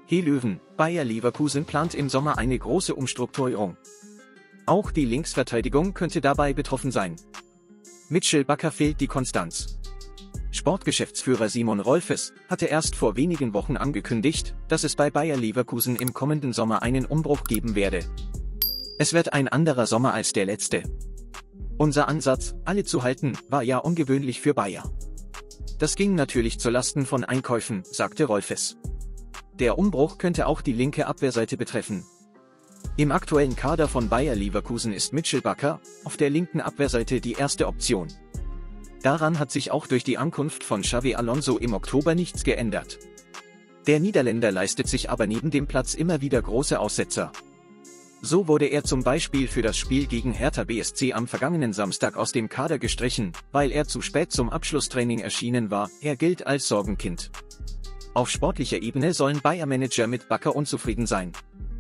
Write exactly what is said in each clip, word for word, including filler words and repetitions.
Hey Löwen, Bayer Leverkusen plant im Sommer eine große Umstrukturierung. Auch die Linksverteidigung könnte dabei betroffen sein. Mitchell Bakker fehlt die Konstanz. Sportgeschäftsführer Simon Rolfes hatte erst vor wenigen Wochen angekündigt, dass es bei Bayer Leverkusen im kommenden Sommer einen Umbruch geben werde. Es wird ein anderer Sommer als der letzte. Unser Ansatz, alle zu halten, war ja ungewöhnlich für Bayer. Das ging natürlich zulasten von Einkäufen, sagte Rolfes. Der Umbruch könnte auch die linke Abwehrseite betreffen. Im aktuellen Kader von Bayer Leverkusen ist Mitchell Bakker auf der linken Abwehrseite die erste Option. Daran hat sich auch durch die Ankunft von Xabi Alonso im Oktober nichts geändert. Der Niederländer leistet sich aber neben dem Platz immer wieder große Aussetzer. So wurde er zum Beispiel für das Spiel gegen Hertha B S C am vergangenen Samstag aus dem Kader gestrichen, weil er zu spät zum Abschlusstraining erschienen war. Er gilt als Sorgenkind. Auf sportlicher Ebene sollen Bayer-Manager mit Bakker unzufrieden sein.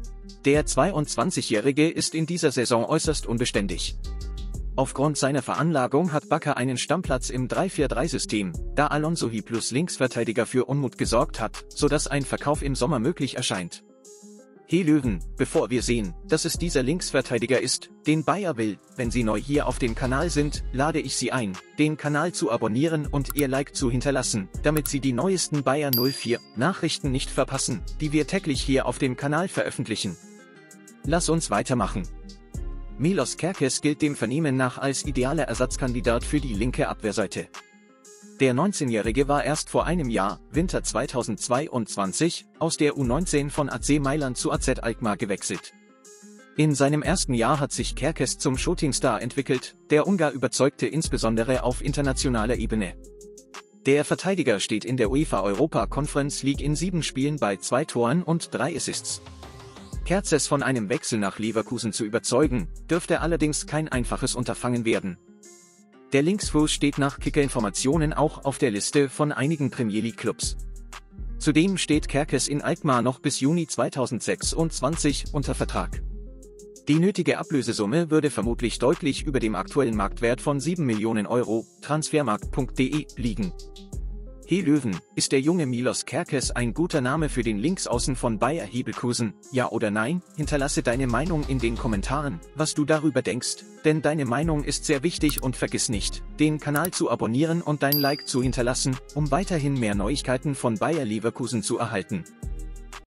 Der zweiundzwanzigjährige ist in dieser Saison äußerst unbeständig. Aufgrund seiner Veranlagung hat Bakker einen Stammplatz im drei vier drei System, da Alonso plus Linksverteidiger für Unmut gesorgt hat, sodass ein Verkauf im Sommer möglich erscheint. Hey Löwen, bevor wir sehen, dass es dieser Linksverteidiger ist, den Bayer will, wenn Sie neu hier auf dem Kanal sind, lade ich Sie ein, den Kanal zu abonnieren und Ihr Like zu hinterlassen, damit Sie die neuesten Bayer null vier Nachrichten nicht verpassen, die wir täglich hier auf dem Kanal veröffentlichen. Lass uns weitermachen. Milos Kerkez gilt dem Vernehmen nach als idealer Ersatzkandidat für die linke Abwehrseite. Der neunzehnjährige war erst vor einem Jahr, Winter zweitausendzweiundzwanzig, aus der U neunzehn von A C Mailand zu A Z Alkmaar gewechselt. In seinem ersten Jahr hat sich Kerkez zum Shootingstar entwickelt, der Ungar überzeugte insbesondere auf internationaler Ebene. Der Verteidiger steht in der UEFA Europa Conference League in sieben Spielen bei zwei Toren und drei Assists. Kerkez von einem Wechsel nach Leverkusen zu überzeugen, dürfte allerdings kein einfaches Unterfangen werden. Der Linksfuß steht nach Kicker-Informationen auch auf der Liste von einigen Premier League-Clubs. Zudem steht Kerkez in Alkmaar noch bis Juni zweitausendsechsundzwanzig unter Vertrag. Die nötige Ablösesumme würde vermutlich deutlich über dem aktuellen Marktwert von sieben Millionen Euro, transfermarkt punkt de, liegen. Hey Löwen, ist der junge Milos Kerkez ein guter Name für den Linksaußen von Bayer Leverkusen? Ja oder nein? Hinterlasse deine Meinung in den Kommentaren, was du darüber denkst, denn deine Meinung ist sehr wichtig und vergiss nicht, den Kanal zu abonnieren und dein Like zu hinterlassen, um weiterhin mehr Neuigkeiten von Bayer Leverkusen zu erhalten.